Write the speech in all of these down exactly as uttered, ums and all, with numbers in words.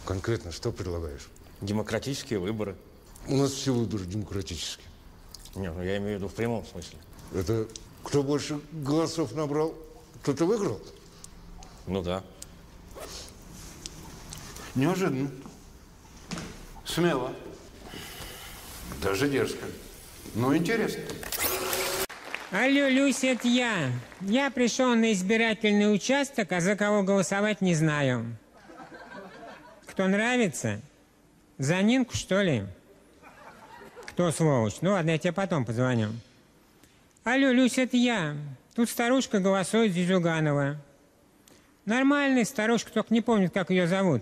Конкретно что предлагаешь? Демократические выборы. У нас все выборы демократические. Не, ну я имею в виду в прямом смысле. Это кто больше голосов набрал, тот и выиграл? Ну да. Неожиданно. Смело. Даже дерзко. Но интересно. Алло, Люся, это я. Я пришел на избирательный участок, а за кого голосовать не знаю. Кто нравится? За Нинку, что ли? Кто сволочь? Ну ладно, я тебе потом позвоню. Алло, Люся, это я. Тут старушка голосует за Зюганова. Нормальная старушка, только не помнит, как ее зовут.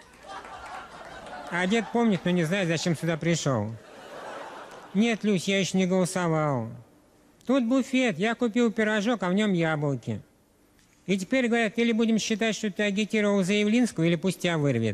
А дед помнит, но не знает, зачем сюда пришел. Нет, Люсь, я еще не голосовал. Тут буфет, я купил пирожок, а в нем яблоки. И теперь говорят, или будем считать, что ты агитировал за Явлинскую, или пусть тебя вырвет.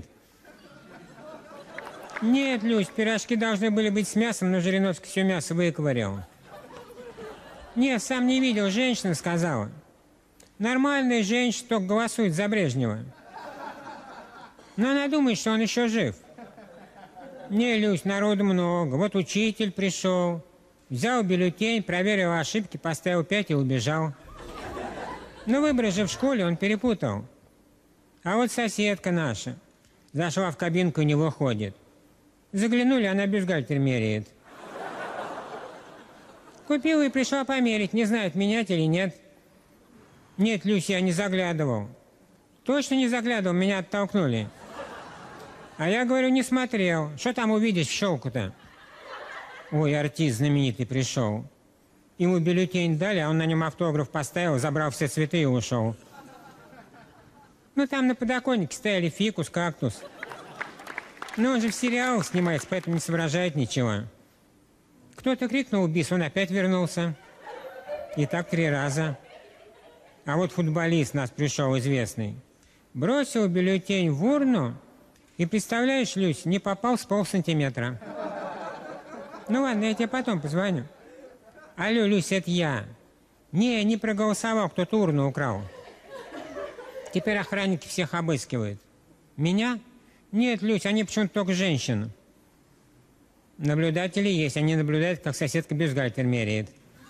Нет, Люсь, пирожки должны были быть с мясом, но Жириновский все мясо выковырял. Нет, сам не видел, женщина сказала. Нормальная женщина только голосует за Брежнева. Но она думает, что он еще жив. Не, Люсь, народу много. Вот учитель пришел, взял бюллетень, проверил ошибки, поставил пять и убежал. Но выборы же в школе он перепутал. А вот соседка наша зашла в кабинку и не выходит. Заглянули, она бюстгальтер меряет. Купила и пришла померить, не знает, менять или нет. Нет, Люся, я не заглядывал. Точно не заглядывал, меня оттолкнули. А я говорю, не смотрел. Что там увидишь в щелку-то? Ой, артист знаменитый пришел. Ему бюллетень дали, а он на нем автограф поставил, забрал все цветы и ушел. Ну, там на подоконнике стояли фикус, кактус. Но он же в сериалах снимается, поэтому не соображает ничего. Кто-то крикнул «бис», он опять вернулся. И так три раза. А вот футболист нас пришел известный. Бросил бюллетень в урну, и, представляешь, Люсь, не попал с полсантиметра. Ну ладно, я тебе потом позвоню. Алло, Люсь, это я. Не, не проголосовал, кто-то урну украл. Теперь охранники всех обыскивают. Меня? Нет, Люсь, они почему-то только женщин. Наблюдатели есть, они наблюдают, как соседка бюстгальтер меряет.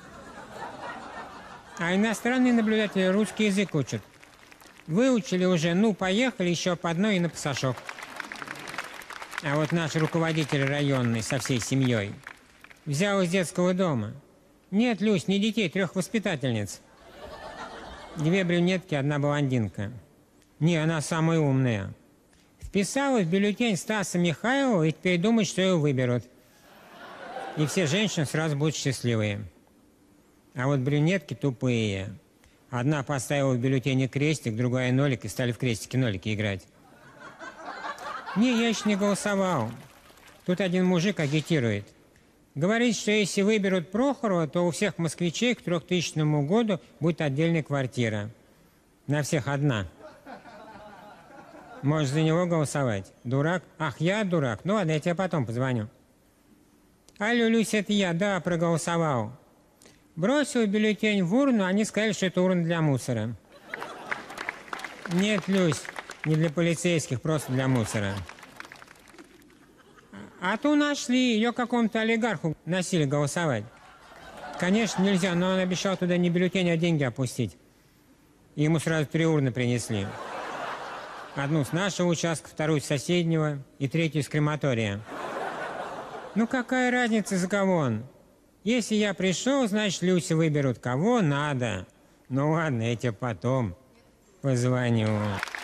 А иностранные наблюдатели русский язык учат. Выучили уже, ну, поехали еще по одной и на пасашок. А вот наш руководитель районный со всей семьей взял из детского дома. Нет, Люсь, не детей, трех воспитательниц. Две брюнетки, одна блондинка. Не, она самая умная. Вписала в бюллетень Стаса Михайлова и теперь думает, что ее выберут. И все женщины сразу будут счастливые. А вот брюнетки тупые. Одна поставила в бюллетене крестик, другая нолик, и стали в крестики-нолики играть. Не, я еще не голосовал. Тут один мужик агитирует. Говорит, что если выберут Прохорова, то у всех москвичей к трехтысячному году будет отдельная квартира. На всех одна. Можешь за него голосовать? Дурак? Ах, я дурак? Ну ладно, я тебе потом позвоню. Алло, Люся, это я. Да, проголосовал. Бросил бюллетень в урну, они сказали, что это урна для мусора. Нет, Люсь, не для полицейских, просто для мусора. А ту нашли, ее какому-то олигарху носили голосовать. Конечно, нельзя, но он обещал туда не бюллетень, а деньги опустить. И ему сразу три урны принесли. Одну с нашего участка, вторую с соседнего и третью с крематория. Ну какая разница, за кого он? Если я пришел, значит, Люся выберут кого надо. Ну ладно, я тебе потом позвоню.